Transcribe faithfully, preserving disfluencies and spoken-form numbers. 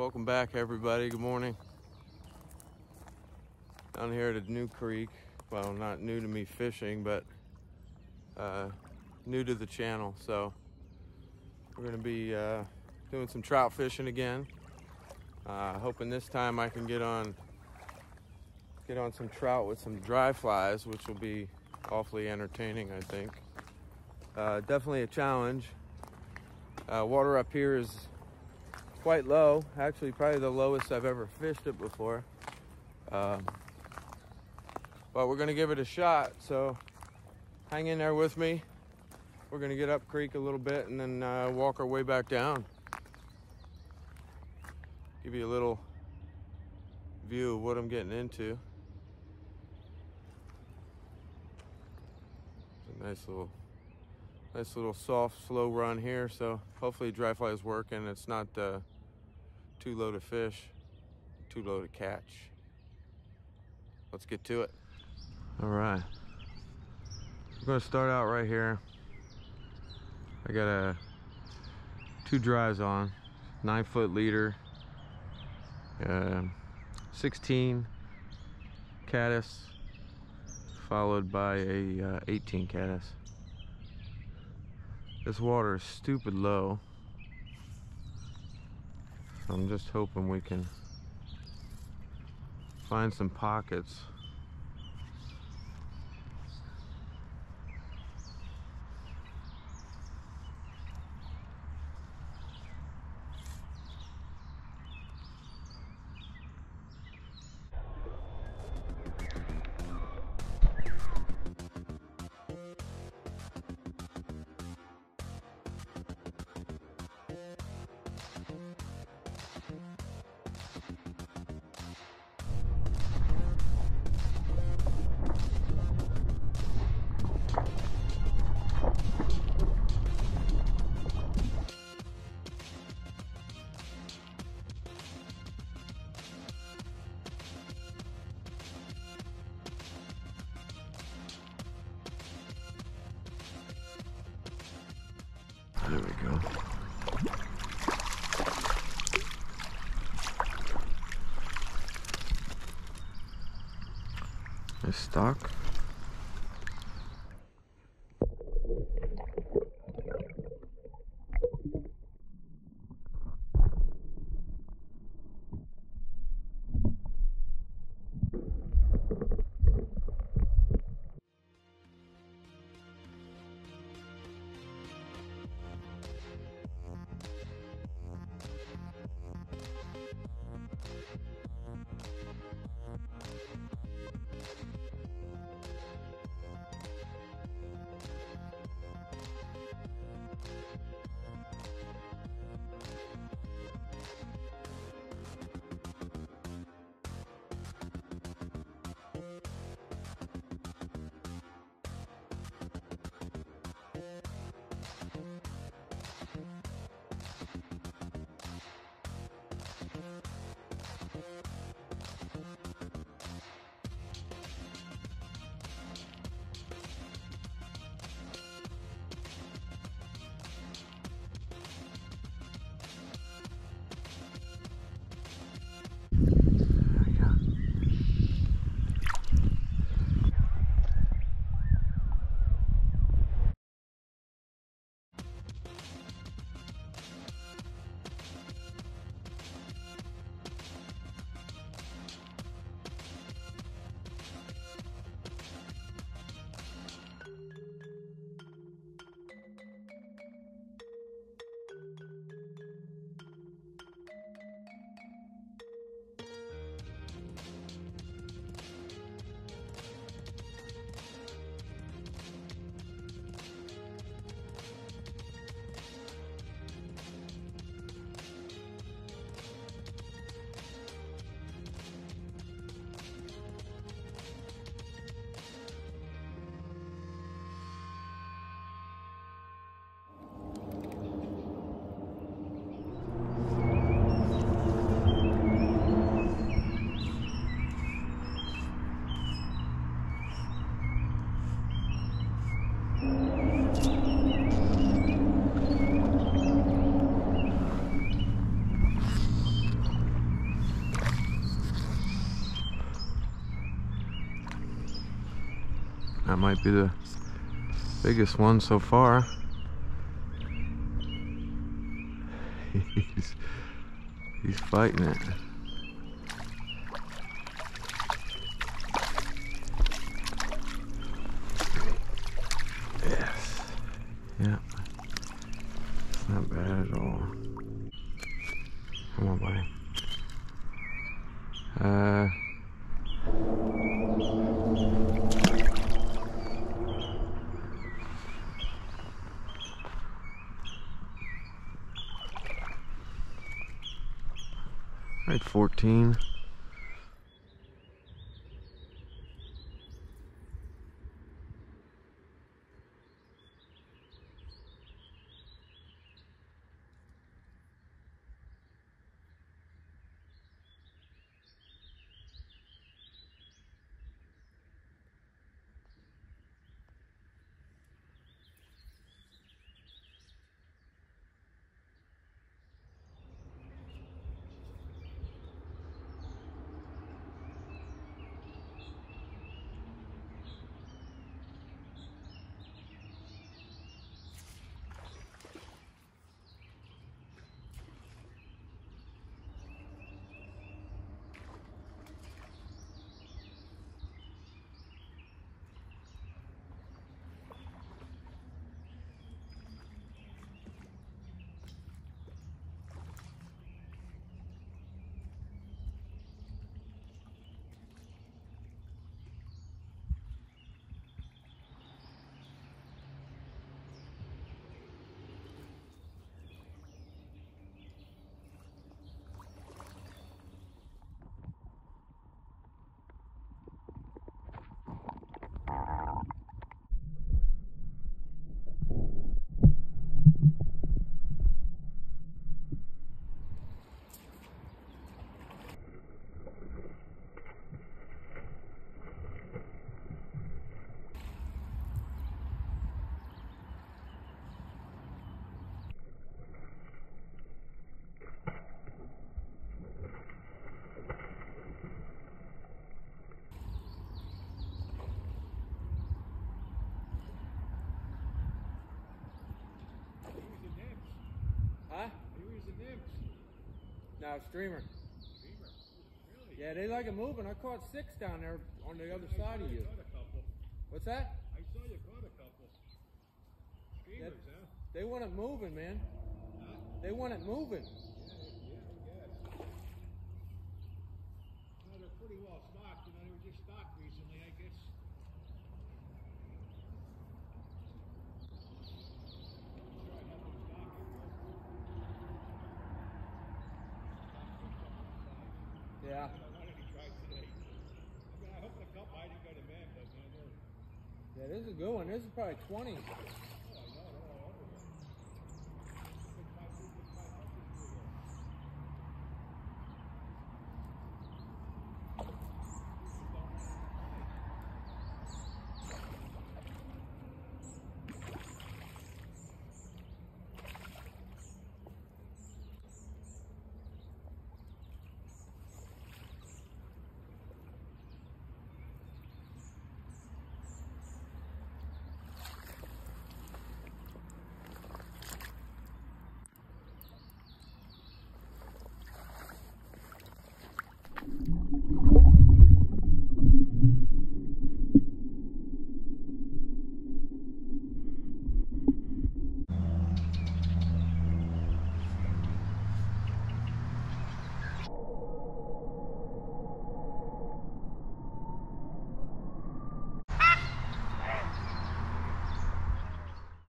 Welcome back, everybody. Good morning. Down here at a new creek. Well, not new to me fishing, but uh, new to the channel. So we're gonna be uh, doing some trout fishing again. Uh, hoping this time I can get on get on some trout with some dry flies, which will be awfully entertaining, I think. Uh, definitely a challenge. Uh, water up here is quite low. Actually, probably the lowest I've ever fished it before. Um, but we're gonna give it a shot, so hang in there with me. We're gonna get up creek a little bit and then uh, walk our way back down. Give you a little view of what I'm getting into. It's a nice little Nice little soft, slow run here, so hopefully dry fly is working. It's not uh, too low to fish, too low to catch. Let's get to it. All right, we're gonna start out right here. I got a two dries on, nine foot leader, uh, sixteen caddis, followed by a uh, eighteen caddis. This water is stupid low, so I'm just hoping we can find some pockets. There we go. Nice stock. That might be the biggest one so far. he's, he's fighting it. Yes. Yeah. It's not bad at all. Come on, buddy. Uh. Right, fourteen. Huh? No, streamer. Streamer? Really? Yeah, they like it moving. I caught six down there on the other side of you. What's that? I saw you caught a couple. Streamers, that, huh? They want it moving, man. Huh? They want it moving. Yeah, yeah, I guess. No, they're pretty well stocked. You know, they were just stocked recently, I guess. Yeah. I wanted to try today. I mean, I hope the cup I didn't go to man, but man, they're... Yeah, this is a good one. This is probably twenty.